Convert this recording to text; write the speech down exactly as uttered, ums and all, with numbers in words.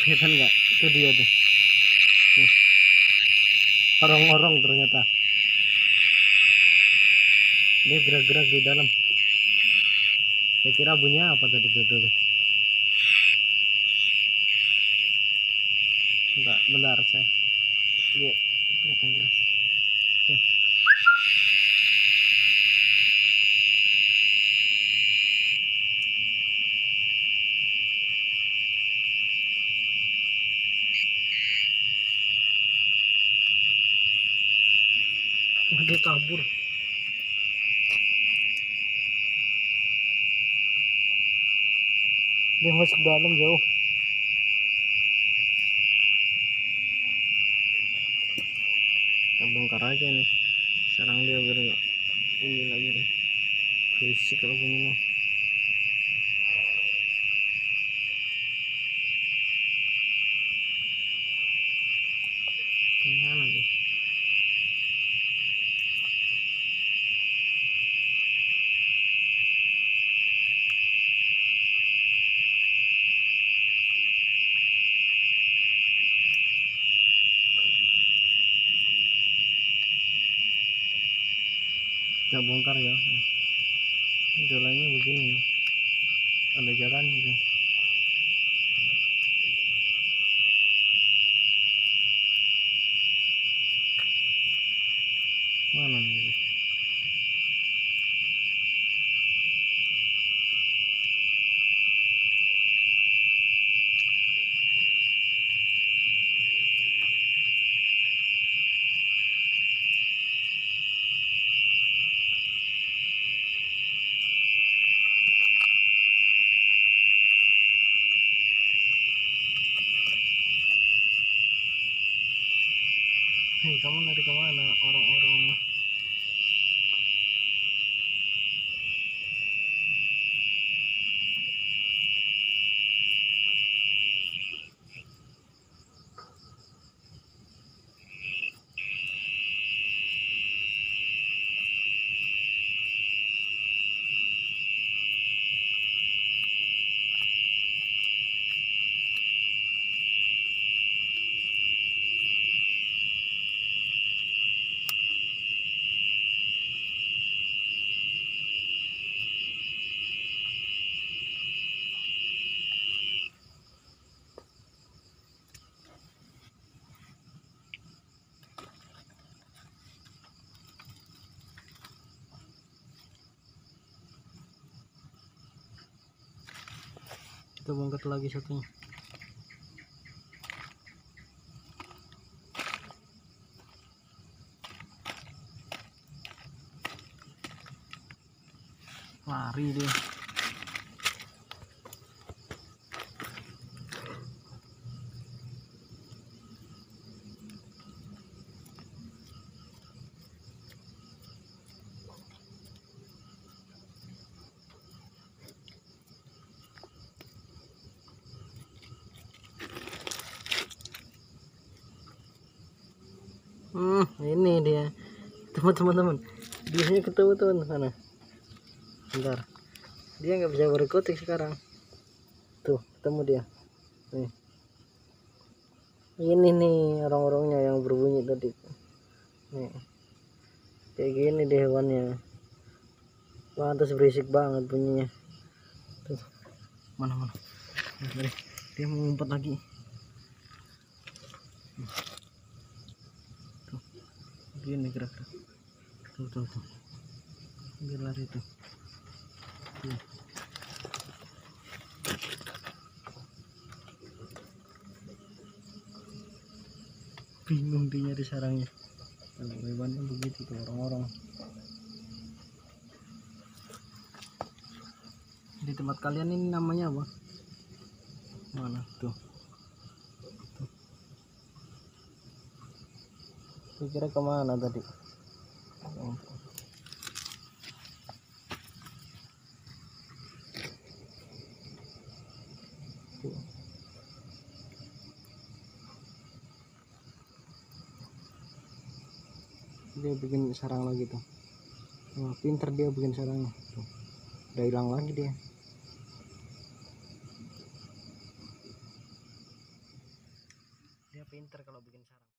Kelihatan nggak? Itu dia tuh. Tuh. Orong-orong ternyata. Dia gerak-gerak di dalam. Saya kira bunyinya apa tadi tuh, tuh, tuh. Bentar, bentar saya. Dia kelihatan jelas. Tuh. Dia kabur. Dia masuk dalam jauh. Kita bongkar aja nih. Sekarang dia biar nggak ini lagi nih. Berisik kalau bunyinya. Gimana nih? Kita bongkar ya. Jalannya begini, ada jalan gitu. Mana nih? Hei, kamu lari kemana? Orang-orang. Kita bongkar lagi satunya. Lari dia. Hmm, ini dia teman-teman. Biasanya ketemu tuh sana. Bentar. Dia nggak bisa berkutik sekarang. Tuh, ketemu dia. Nih. Ini nih orang-orangnya yang berbunyi tadi. Nih. Kayak gini deh hewannya. Pantas berisik banget bunyinya. Tuh. Mana-mana. Nah, dia mau ngumpet lagi. Tuh. Gini gerak-gerak. Tuh, tuh, tuh. Dia lari tuh. Tuh. Bingung dia nyari sarangnya. Kalau hewannya begitu tuh orang-orang. Di tempat kalian ini namanya apa? Mana tuh? Tuh. Saya kira kemana tadi? Tuh. Dia bikin sarang lagi tuh. Wah, pinter dia bikin sarangnya. Tuh. Udah hilang lagi dia. dia pinter kalau bikin sarang.